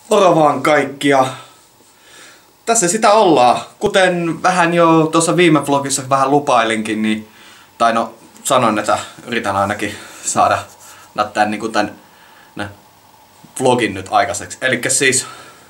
Moro vaan kaikkia. Tässä sitä ollaan. Kuten vähän jo tuossa viime vlogissa vähän lupailinkin, niin, tai no sanoin, että yritän ainakin saada tän vlogin nyt aikaiseksi. Elikkä siis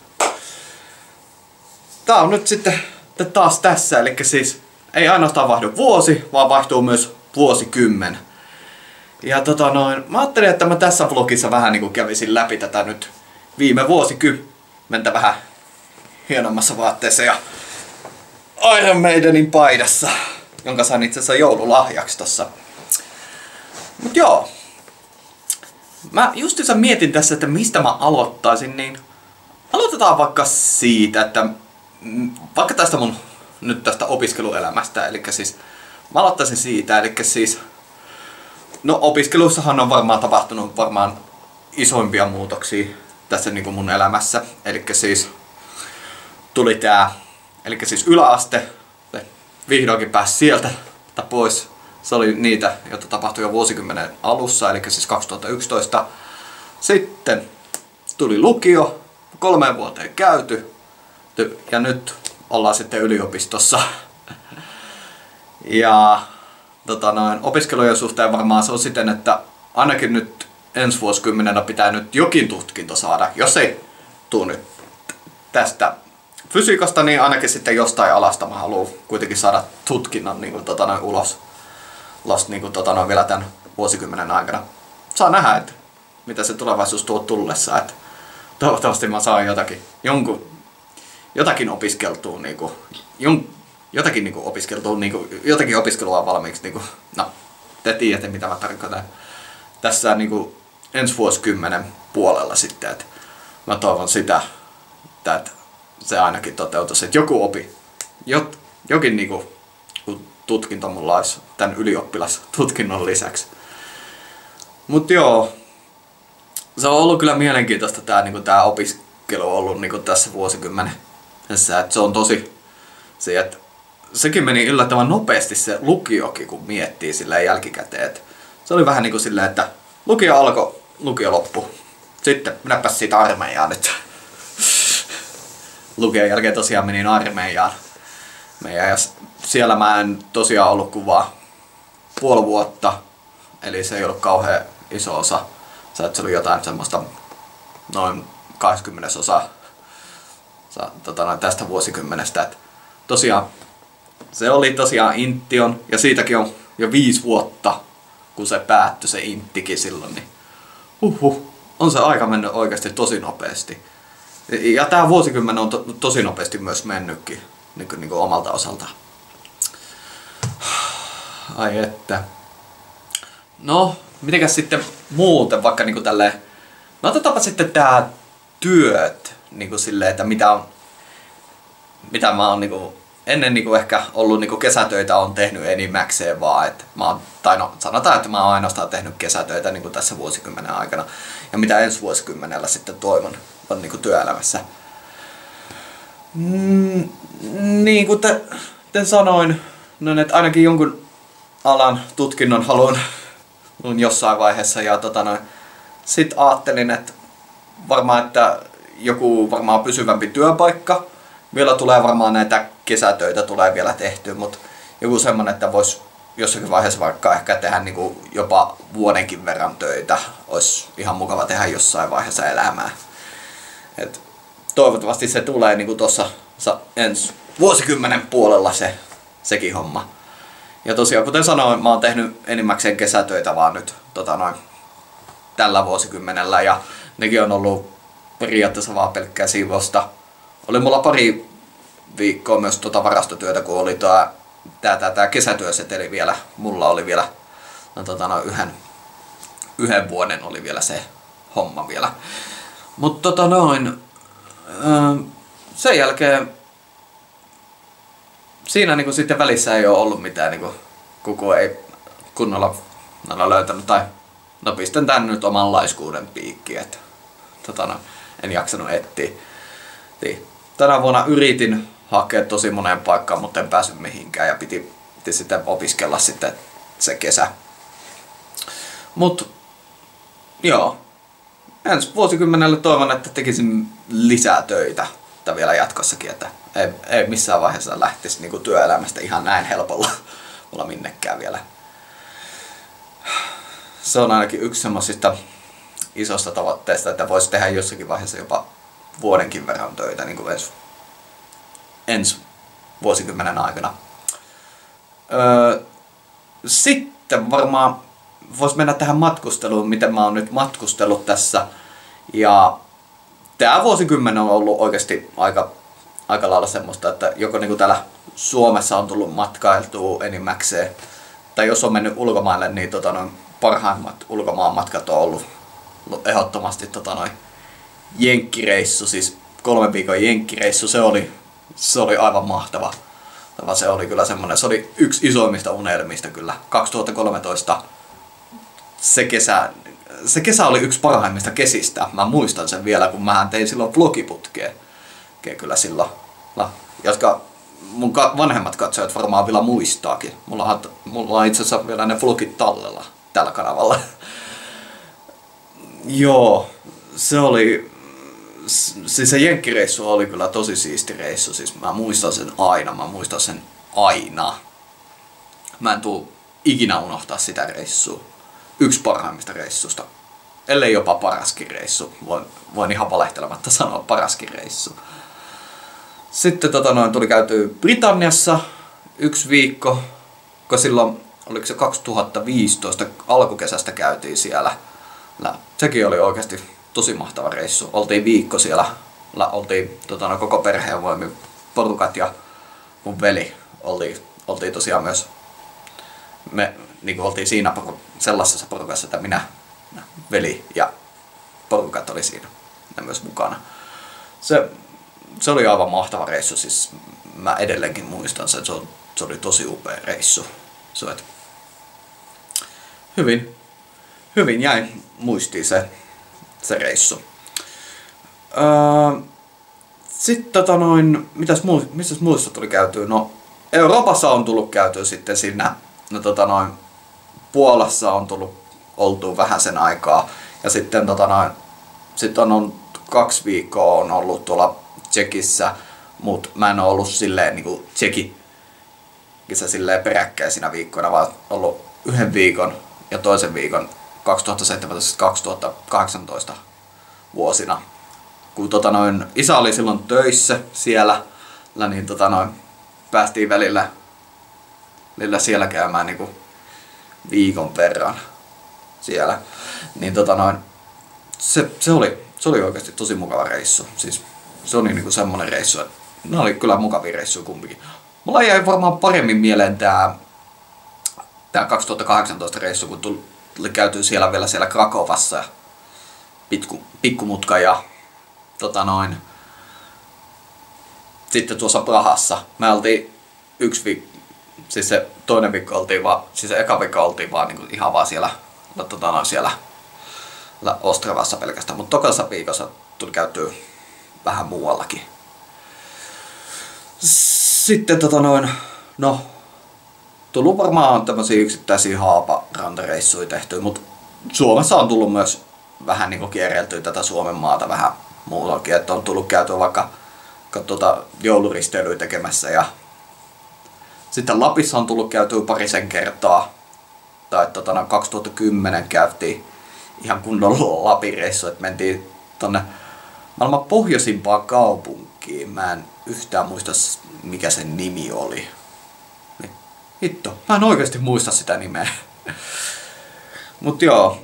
tää on nyt sitten taas tässä, elikkä siis ei ainoastaan vaihdu vuosi, vaan vaihtuu myös vuosikymmen. Ja mä ajattelin, että mä tässä vlogissa vähän niinku kävisin läpi tätä nyt viime vuosikymmentä vähän hienommassa vaatteessa ja Iron Maidenin paidassa, jonka sain itse asiassa joululahjaksi tossa. Mut joo. Mä justiinsa mietin tässä, että mistä mä aloittaisin, niin aloitetaan vaikka siitä, että vaikka tästä mun nyt tästä opiskeluelämästä, eli siis mä aloittaisin siitä, eli siis no opiskeluissahan on varmaan tapahtunut isoimpia muutoksia tässä niinku mun elämässä, eli siis tuli siis yläaste, vihdoinkin pääsi sieltä pois. Se oli niitä, joita tapahtui jo vuosikymmenen alussa, eli siis 2011. Sitten tuli lukio, 3 vuoteen käyty, ja nyt ollaan sitten yliopistossa. Ja opiskelujen suhteen varmaan se on siten, että ainakin nyt ensi vuosikymmenellä pitää nyt jokin tutkinto saada. Jos ei tule nyt tästä fysiikasta, niin ainakin sitten jostain alasta mä haluan kuitenkin saada tutkinnon niin kuin, ulos niin kuin, vielä tämän vuosikymmenen aikana. Saa nähdä, että mitä se tulevaisuus tuo tullessa. Että toivottavasti mä saan jotakin opiskeltua, niin kuin, jotakin opiskelua valmiiksi. Niin kuin, no, te tiedätte mitä mä tarkoitan tässä niin kuin, ensi vuosikymmenen puolella sitten. Että mä toivon sitä, että se ainakin toteutuisi, että jokin niinku tutkinto mulla olisi tämän ylioppilastutkinnon lisäksi. Mut joo, se on ollut kyllä mielenkiintoista tää opiskelu on ollut niinku tässä vuosikymmenessä, että se on tosi se, että sekin meni yllättävän nopeasti se lukiokin, kun miettii silleen jälkikäteen. Et se oli vähän niinku silleen, että lukio alkoi, lukio loppui. Sitten minäpäs siitä armeijaan nyt. Lukion jälkeen tosiaan menin armeijaan. Ja siellä mä en tosiaan ollut kuin vaan puoli vuotta. Eli se ei ollut kauhean iso osa. Se oli jotain semmoista noin 20% tästä vuosikymmenestä. Et tosiaan se oli tosiaan Intion ja siitäkin on jo 5 vuotta kun se päättyi se Inttikin silloin. Niin on se aika mennyt oikeasti tosi nopeasti. Ja tää vuosikymmen on tosi nopeasti myös mennytkin niin kuin omalta osaltaan. Ai että. No, mitenkäs sitten muuten vaikka niinku tälleen. No otetaanpa sitten tää työt niinku silleen, että mitä mä oon niinku ennen niinku ehkä ollut niinku kesätöitä on tehnyt enimmäkseen vaan, että sanotaan, että mä oon ainoastaan tehnyt kesätöitä niinku tässä vuosikymmenen aikana. Ja mitä ensi vuosikymmenellä sitten toivon on niinku työelämässä. Niin kuin te sanoin, no, että ainakin jonkun alan tutkinnon haluan jossain vaiheessa. Ja sit ajattelin, että joku pysyvämpi työpaikka. Vielä tulee varmaan näitä kesätöitä tulee vielä tehtyä, mutta joku semmonen, että vois jossakin vaiheessa vaikka ehkä tehdä niinku jopa vuodenkin verran töitä. Olisi ihan mukava tehdä jossain vaiheessa elämää. Et toivottavasti se tulee niinku tossa ensi vuosikymmenen puolella sekin homma. Ja tosiaan kuten sanoin, mä oon tehnyt enimmäkseen kesätöitä vaan nyt tällä vuosikymmenellä ja nekin on ollut periaatteessa vaan pelkkää siivousta. Oli mulla pari viikkoa myös varastotyötä, kun oli tää kesätyöseteli vielä. Mulla oli vielä yhden vuoden oli vielä se homma vielä. Mutta sen jälkeen siinä niinku sitten välissä ei ole ollut mitään niinku kuku ei kunnolla löytänyt tai pistän tän nyt oman laiskuuden piikkiin, että en jaksanut etsiä. Tänä vuonna yritin hakea tosi moneen paikkaan, mutta en päässyt mihinkään ja piti sitten opiskella sitten se kesä. Mut joo, ensi vuosikymmenelle toivon, että tekisin lisää töitä tai vielä jatkossakin, että ei missään vaiheessa lähtisi niinku työelämästä ihan näin helpolla mulla minnekään vielä. Se on ainakin yksi semmoisista isosta tavoitteista, että voisi tehdä jossakin vaiheessa jopa vuodenkin verran töitä niin kuin ensi vuosikymmenen aikana. Sitten varmaan voisi mennä tähän matkusteluun, miten mä oon nyt matkustellut tässä. Ja tämä vuosikymmen on ollut oikeasti aika lailla semmoista, että joko niin kuin täällä Suomessa on tullut matkailtua enimmäkseen, tai jos on mennyt ulkomaille, niin parhaimmat ulkomaanmatkat on ollut ehdottomasti jenkkireissu, siis 3 viikon jenkkireissu, se oli aivan mahtava. Se oli kyllä semmoinen, se oli yksi isoimmista unelmista kyllä. 2013 se kesä oli yksi parhaimmista kesistä. Mä muistan sen vielä, kun mä tein silloin vlogiputkeen. Kyllä silloin, jotka mun vanhemmat katsojat varmaan vielä muistaakin. Mulla on itse asiassa vielä ne vlogit tallella tällä kanavalla. Joo, se oli, siis se jenkkireissu oli kyllä tosi siisti reissu, siis mä muistan sen aina. Mä en tuu ikinä unohtaa sitä reissua. Yksi parhaimmista reissusta, ellei jopa paraskin reissu. Voin ihan valehtelematta sanoa paraskin reissu. Sitten tuli käytyä Britanniassa 1 viikko, kun silloin, oliko se 2015 alkukesästä käytiin siellä. Sekin oli oikeasti tosi mahtava reissu. Oltiin viikko siellä, oltiin koko perheen voimin porukat ja mun veli. Oltiin tosiaan myös, me niin oltiin siinä sellaisessa porukassa, että minä, veli ja porukat oli siinä myös mukana. Se oli aivan mahtava reissu, siis mä edelleenkin muistan sen, se oli tosi upea reissu. Hyvin jäi muistiin se reissu. Sitten missä muissa tuli käytyä? No Euroopassa on tullut käytyä sitten siinä, Puolassa on tullut oltua vähän sen aikaa. Ja sitten sitten on 2 viikkoa on ollut tuolla Tšekissä, mut mä en oo ollut silleen niinku Tšekissä silleen peräkkäisinä viikkoina, vaan ollut 1 viikon ja toisen viikon 2017-2018 vuosina. Kun isä oli silloin töissä siellä, niin päästiin välillä siellä käymään niinku viikon verran siellä. Niin se oli oikeasti tosi mukava reissu. Siis se oli niinku semmonen reissu, että ne oli kyllä mukavia reissuja kumpikin. Mulla jäi varmaan paremmin mieleen tää 2018 reissu, kun tuli käytyä siellä vielä siellä Krakovassa pikkumutka ja sitten tuossa Prahassa. Me oltiin 1 viikko, siis se toinen viikko oltiin vaan, siis se eka viikko oltiin vaan niinku ihan vaan siellä Ostravassa pelkästään, mutta tokassa viikossa tuli käytyä vähän muuallakin. Sitten no tullut varmaan tämmösiä yksittäisiä haaparantareissuja tehtyä, mutta Suomessa on tullut myös vähän niinku kierreltyä tätä Suomen maata vähän muuallakin, että on tullut käytyä vaikka jouluristeilyä tekemässä ja sitten Lapissa on tullut käytyä parisen kertaa. Tai 2010 käytiin ihan kunnon Lapin-reissu, että mentiin tonne maailman pohjoisimpaan kaupunkiin. Mä en yhtään muista mikä sen nimi oli. Hitto, mä en oikeesti muista sitä nimeä. Mut joo,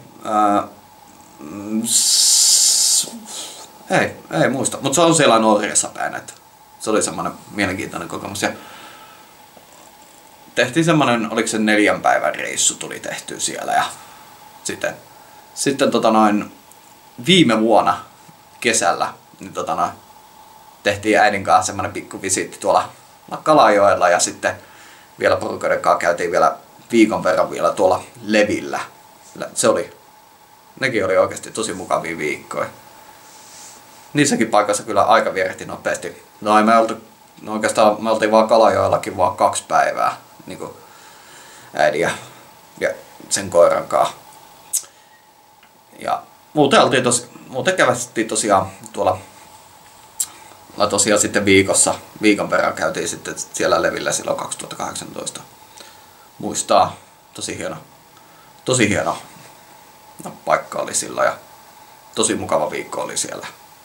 ei muista, mutta se on siellä Norjassa päin, että se oli semmoinen mielenkiintoinen kokemus. Ja tehtiin semmoinen, oliko se 4 päivän reissu tuli tehtyä siellä ja sitten viime vuonna kesällä niin tehtiin äidin kanssa semmoinen pikku visiitti tuolla Kalajoella ja sitten vielä porukoiden kanssa käytiin vielä viikon verran vielä tuolla Levillä. Nekin oli oikeasti tosi mukavia viikkoja. Niissäkin paikassa kyllä aika vierähti nopeasti. Me oltiin vaan Kalajoellakin vaan 2 päivää niin kuin äidin ja sen koiran kanssa. Ja muuten kävästiin tosiaan tuolla tosiaan sitten viikon verran käytiin sitten siellä levillä silloin 2018. Muistaa, tosi hieno paikka oli sillä ja tosi mukava viikko oli siellä.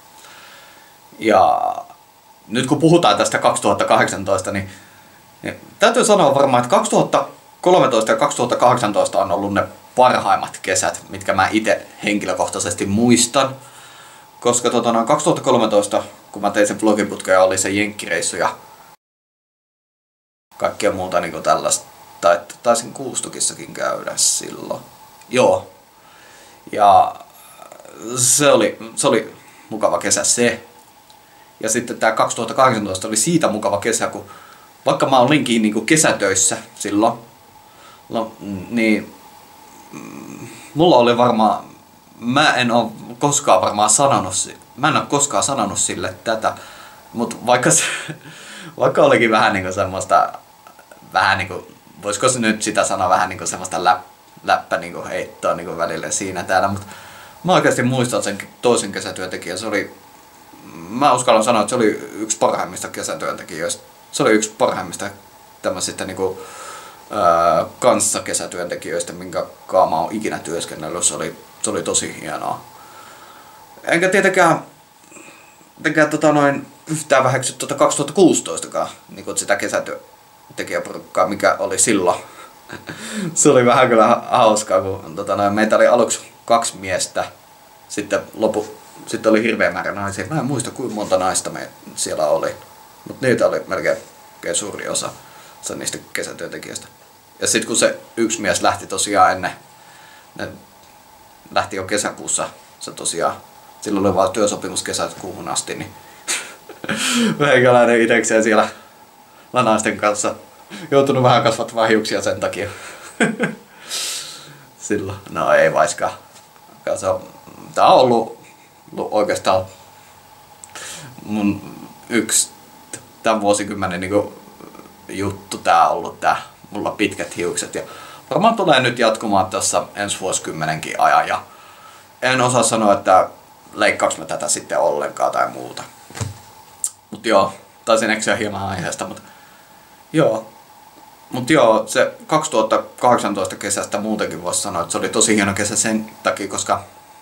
Ja nyt kun puhutaan tästä 2018, niin täytyy sanoa varmaan, että 2013 ja 2018 on ollut ne parhaimmat kesät, mitkä mä itse henkilökohtaisesti muistan. Koska 2013, kun mä tein sen vlogiputken ja oli se jenkkireissu ja kaikkea muuta niin tällaista, taisin Kuustukissakin käydä silloin. Joo. Ja se oli mukava kesä se. Ja sitten tää 2018 oli siitä mukava kesä, kun vaikka mä olinkin niinku kesätöissä silloin, niin mulla oli varmaan, mä en ole koskaan sanonut sille tätä, mutta vaikka olikin vähän niinku semmoista, vähän niinku, voisiko se nyt sitä sanoa vähän niinku semmoista läppä niinku heittoa niinku välillä siinä täällä, mutta mä oikeasti muistan sen toisen kesätyöntekijän, mä uskallan sanoa, että se oli yksi parhaimmista kesätyöntekijöistä. Se oli yksi parhaimmista tämmöisistä niinku, kanssakesätyöntekijöistä, minkä mä oon ikinä työskennellyt. Se oli tosi hienoa. Enkä tietenkään yhtään väheksy 2016kaan, niinku sitä kesätyöntekijäporukkaa, mikä oli silloin. Se oli vähän kyllä hauskaa, kun meitä oli aluksi 2 miestä, sitten oli hirveä määrä naisia. Mä en muista, kuinka monta naista me siellä oli, mutta niitä oli melkein suuri osa niistä kesätyöntekijöistä. Ja sitten kun se yksi mies lähti tosiaan ne lähti jo kesäkuussa, se tosiaan, silloin oli vaan työsopimus kesäkuuhun asti, niin meikäläinen itekseen siellä naisten kanssa joutunut vähän kasvattamaan hiuksia sen takia. Silloin, no ei vaiskaan. Tää on ollut oikeastaan mun yksi tämän vuosikymmenen niin juttu tää on ollut tää mulla pitkät hiukset ja varmaan tulee nyt jatkumaan tässä ensi vuosikymmenenkin ajan ja en osaa sanoa, että leikkaaks mä tätä sitten ollenkaan tai muuta. Mut joo, taisin eksyä hieman aiheesta, mut joo, se 2018 kesästä muutenkin voisi sanoa, että se oli tosi hieno kesä sen takia, koska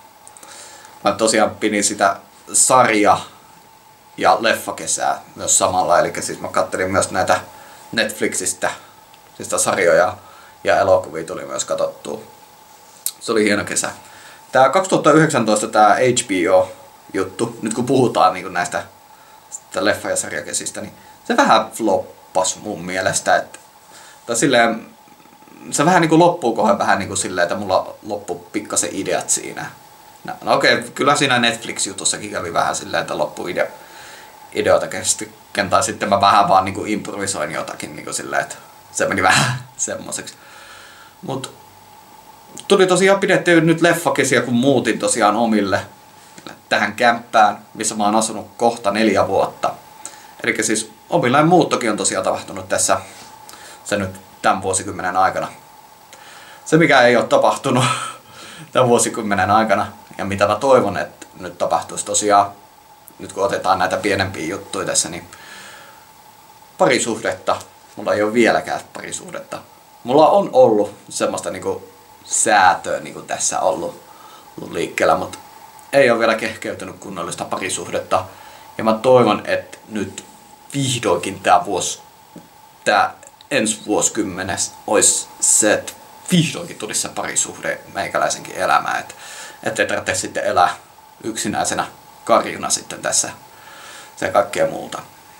mä tosiaan pidin sitä sarja- ja leffakesää myös samalla, eli siis mä kattelin myös näitä Netflixistä, siis sarjoja ja elokuvia tuli myös katsottua. Se oli hieno kesä. Tää 2019 tää HBO-juttu, nyt kun puhutaan niin näistä leffa- ja sarjakesistä, niin se vähän floppas mun mielestä, tai silleen, se vähän niinku loppuu vähän niinku silleen, että mulla loppu pikkasen ideat siinä. No okei, kyllä siinä Netflix-jutussakin kävi vähän silleen, että loppu ideoita kesken, tai sitten mä vähän vaan niinku improvisoin jotakin niinku silleen, että se meni vähän semmoiseksi. Mut tuli tosiaan pidetty nyt leffakesiä, kun muutin tosiaan omille tähän kämppään, missä mä oon asunut kohta 4 vuotta. Eli siis omillaan muuttokin on tosiaan tapahtunut tässä se nyt tämän vuosikymmenen aikana. Se mikä ei ole tapahtunut tämän vuosikymmenen aikana ja mitä mä toivon, että nyt tapahtuisi tosiaan, nyt kun otetaan näitä pienempiä juttuja tässä, niin parisuhdetta. Mulla ei ole vieläkään parisuhdetta. Mulla on ollut semmoista niinku säätöä niinku tässä ollut liikkeellä, mutta ei ole vielä kehkeytynyt kunnollista parisuhdetta. Ja mä toivon, että nyt vihdoinkin tää ensi vuosikymmenes olisi se, että vihdoinkin tulisi se parisuhde meikäläisenkin elämään. Että ei tarvitse sitten elää yksinäisenä karjuna sitten tässä se kaikkea muuta.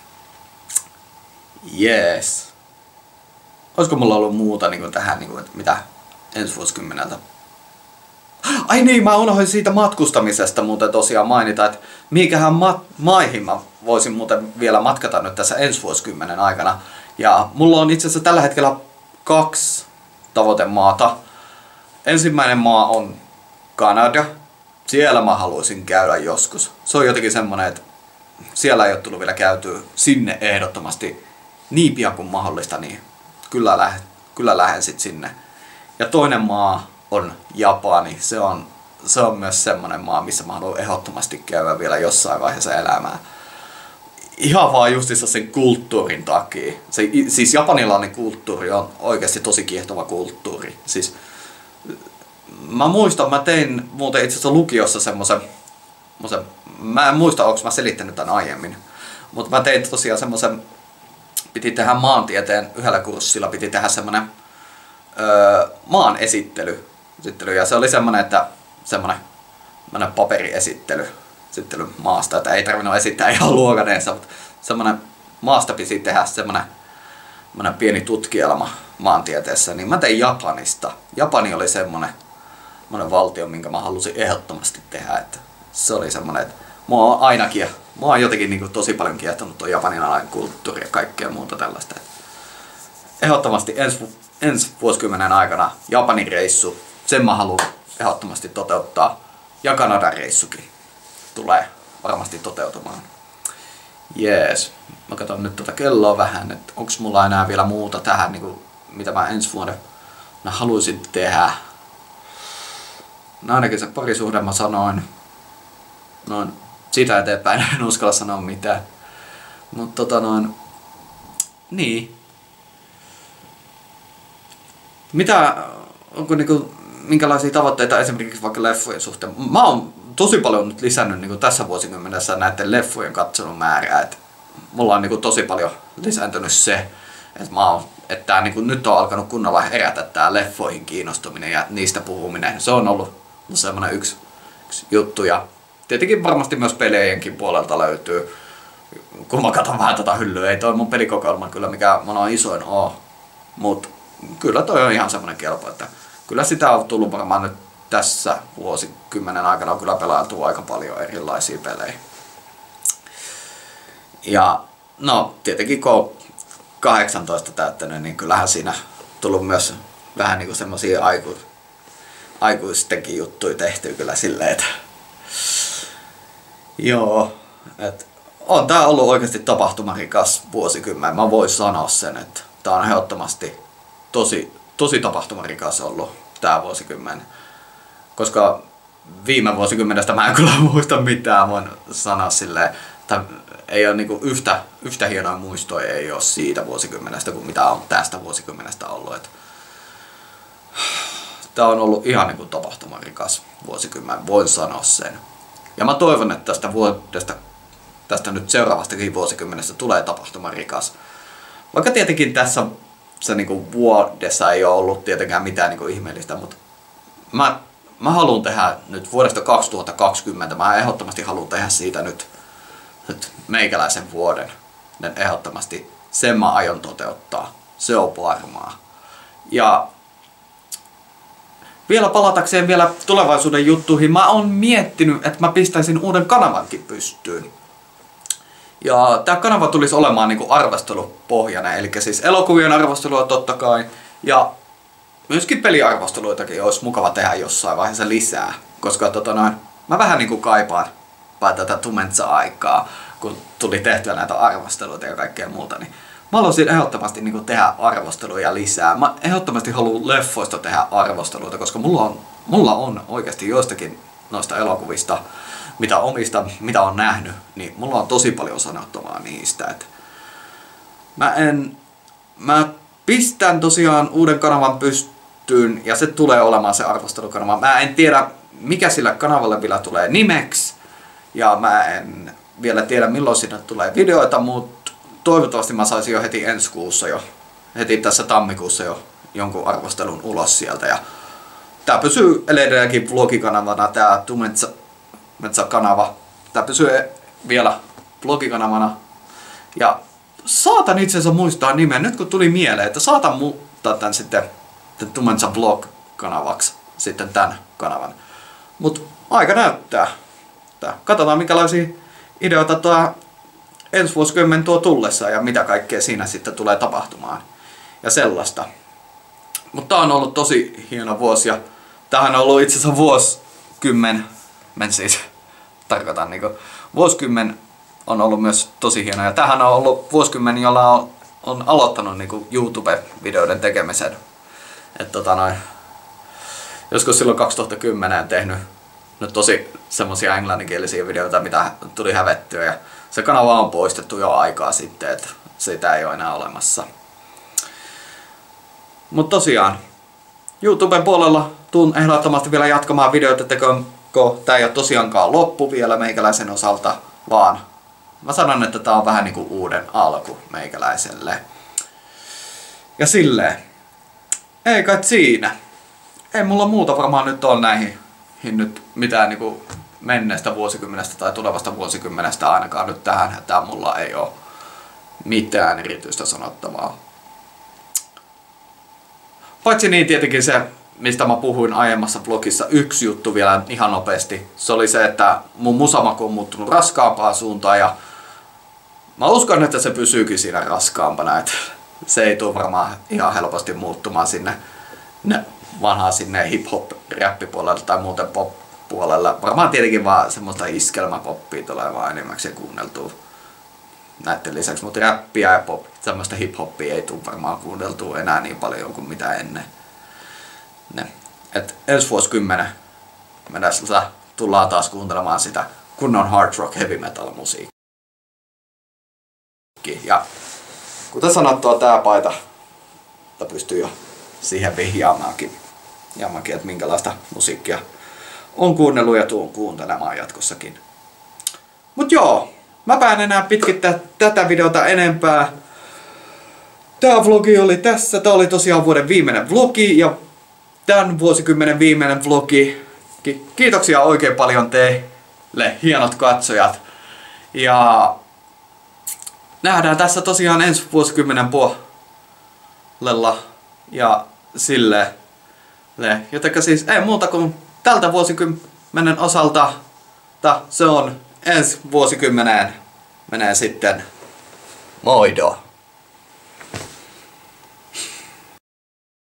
Jees. Olisiko mulla ollut muuta niin tähän, niin kuin, että mitä ensi vuosikymmeneltä? Ai niin, mä unohdin siitä matkustamisesta muuten tosiaan mainita, että mihinkähän maihin mä voisin muuten vielä matkata nyt tässä ensi vuosikymmenen aikana. Ja mulla on itse asiassa tällä hetkellä 2 tavoitemaata. Ensimmäinen maa on Kanada. Siellä mä haluaisin käydä joskus. Se on jotenkin semmonen, että siellä ei ole tullut vielä käytyä sinne ehdottomasti niin pian kuin mahdollista, niin kyllä lähden sit sinne. Ja toinen maa on Japani. se on myös semmonen maa, missä mä haluan ehdottomasti käydä vielä jossain vaiheessa elämää. Ihan vaan justissa sen kulttuurin takia. Siis japanilainen kulttuuri on oikeasti tosi kiehtova kulttuuri. Siis, mä muistan, mä tein muuten itse asiassa lukiossa semmosen, mä en muista, onko mä selittänyt tämän aiemmin, mutta mä tein tosiaan semmosen, piti tehdä maantieteen yhdellä kurssilla, piti tehdä semmonen maan esittely, ja se oli semmonen, että semmonen paperiesittely maasta, että ei tarvinnut esittää ihan luokaneessa, mutta semmonen maasta piti tehdä semmonen pieni tutkielma maantieteessä, niin mä tein Japanista. Japani oli semmonen valtio, minkä mä halusin ehdottomasti tehdä, että se oli semmonen, että mua on jotenkin niin kuin tosi paljon kiehtonut tuo japanilainen kulttuuri ja kaikkea muuta tällaista. Ehdottomasti ensi vuosikymmenen aikana Japanin reissu, sen mä haluan ehdottomasti toteuttaa, ja Kanadan reissukin tulee varmasti toteutumaan. Jees. Mä katson nyt tuota kelloa vähän, että onks mulla enää vielä muuta tähän, niin kuin, mitä mä ensi vuonna haluaisin tehdä. No ainakin se parisuhde mä sanoin. Noin siitä eteenpäin en uskalla sanoa mitään. Mutta niin. Onko niinku, minkälaisia tavoitteita esimerkiksi vaikka leffojen suhteen? Mä oon tosi paljon nyt lisännyt niinku tässä vuosikymmenessä näiden leffojen katselun määrää. Et mulla on niinku tosi paljon lisääntynyt se, että tää niinku nyt on alkanut kunnolla herätä tää leffoihin kiinnostuminen ja niistä puhuminen. Se on ollut semmoinen yksi juttu. Ja tietenkin varmasti myös pelejenkin puolelta löytyy. Kun mä katson vähän tota hyllyä, ei toi mun pelikokoelma kyllä mikä on isoin oo. Mut kyllä toi on ihan semmonen kelpo, että kyllä sitä on tullut varmaan nyt tässä vuosikymmenen aikana on kyllä pelailtu aika paljon erilaisia pelejä. Ja no tietenkin kun on 18 täyttänyt, niin kyllähän siinä tullut myös vähän niinku semmosia aikuistenkin juttuja tehty kyllä silleen, että joo, että on tää ollut oikeasti tapahtumarikas vuosikymmen. Mä voin sanoa sen, että tää on ehdottomasti tosi tapahtumarikas ollut tää vuosikymmen. Koska viime vuosikymmenestä mä en kyllä muista mitään, voin sanoa silleen, että ei ole niinku yhtä hienoja muistoja ei ole siitä vuosikymmenestä kuin mitä on tästä vuosikymmenestä ollut. Että tää on ollut ihan niinku tapahtumarikas vuosikymmen, voin sanoa sen. Ja mä toivon, että tästä nyt seuraavastakin vuosikymmenestä tulee tapahtumarikas. Vaikka tietenkin tässä se niinku vuodessa ei ole ollut tietenkään mitään niinku ihmeellistä, mutta mä haluan tehdä nyt vuodesta 2020, mä ehdottomasti haluan tehdä siitä nyt meikäläisen vuoden. Ehdottomasti sen mä aion toteuttaa. Se on varmaa. Ja vielä palatakseen vielä tulevaisuuden juttuihin, mä oon miettinyt, että mä pistäisin uuden kanavankin pystyyn. Ja tää kanava tulisi olemaan niinku arvostelupohjainen, eli siis elokuvien arvostelua totta kai, ja myöskin peliarvosteluitakin olisi mukava tehdä jossain vaiheessa lisää, koska mä vähän niinku kaipaan tätä Tumenza-aikaa, kun tuli tehtyä näitä arvosteluita ja kaikkea muuta, niin mä haluaisin ehdottomasti niinku tehdä arvosteluja lisää. Mä ehdottomasti haluan leffoista tehdä arvosteluita, koska mulla on oikeasti joistakin noista elokuvista, mitä on nähnyt, niin mulla on tosi paljon sanottavaa niistä. Et mä pistän tosiaan uuden kanavan pystyyn ja se tulee olemaan se arvostelukanava. Mä en tiedä mikä sillä kanavalle vielä tulee nimeksi ja mä en vielä tiedä milloin sinne tulee videoita, mutta toivottavasti mä saisin jo heti ensi kuussa heti tässä tammikuussa jo jonkun arvostelun ulos sieltä. Ja tää pysyy edelleenkin vlogikanavana, tää Tumenza-kanava. Tää pysyy vielä vlogikanavana. Ja saatan itse asiassa muistaa nimen, nyt kun tuli mieleen, että saatan muuttaa tän sitten Tumenza Vlog-kanavaksi sitten tän kanavan. Mut aika näyttää. Katsotaan minkälaisia ideoita ensi vuosikymmen tuo tullessa ja mitä kaikkea siinä sitten tulee tapahtumaan. Ja sellaista. Mutta tää on ollut tosi hieno vuosi ja tämähän on ollut itse asiassa vuosikymmen, vuosikymmen on ollut myös tosi hieno ja tämähän on ollut vuosikymmen, jolla on aloittanut niinku YouTube-videoiden tekemisen. Et joskus silloin 2010 tehnyt nyt tosi semmosia englanninkielisiä videoita, mitä tuli hävettyä. Ja se kanava on poistettu jo aikaa sitten, että sitä ei ole enää olemassa. Mutta tosiaan, YouTuben puolella tuun ehdottomasti vielä jatkamaan videoita tekoon. Tää ei ole tosiaankaan loppu vielä meikäläisen osalta, vaan mä sanon, että tää on vähän niinku uuden alku meikäläiselle. Ja silleen. Ei kai siinä. Ei mulla muuta varmaan nyt ole näihin nyt mitään niinku menneestä vuosikymmenestä tai tulevasta vuosikymmenestä ainakaan nyt tähän hätään mulla ei ole mitään erityistä sanottavaa. Paitsi niin tietenkin se, mistä mä puhuin aiemmassa vlogissa, yksi juttu vielä ihan nopeasti. Se oli se, että mun musamaku on muuttunut raskaampaan suuntaan ja mä uskon, että se pysyykin siinä raskaampana. Että se ei tule varmaan ihan helposti muuttumaan sinne vanhaan sinne hip-hop-räppipuolelle tai muuten pop-puolelle. Varmaan tietenkin vaan semmoista iskelmäpoppia tulee vaan enimmäkseen kuunneltua näiden lisäksi, mutta räppiä ja pop, semmoista hip-hoppia ei tule varmaan kuunneltua enää niin paljon kuin mitä ennen. Et ensi vuosikymmenen mennessä tullaan taas kuuntelemaan sitä kunnon hard rock heavy metal musiikkia. Ja kuten sanottua, tää paita pystyy jo siihen vihjaamaankin, että minkälaista musiikkia on kuunnellut ja tuun kuuntelemaan jatkossakin. Mut joo, mäpä en enää pitkittää tätä videota enempää. Tää vlogi oli tässä. Tää oli tosiaan vuoden viimeinen vlogi ja tämän vuosikymmenen viimeinen vlogi. Kiitoksia oikein paljon teille, hienot katsojat. Ja nähdään tässä tosiaan ensi vuosikymmenen puolella ja silleen. Jotenka siis ei muuta kuin tältä vuosikymmenen osalta. Se on ensi vuosikymmeneen menee sitten moido.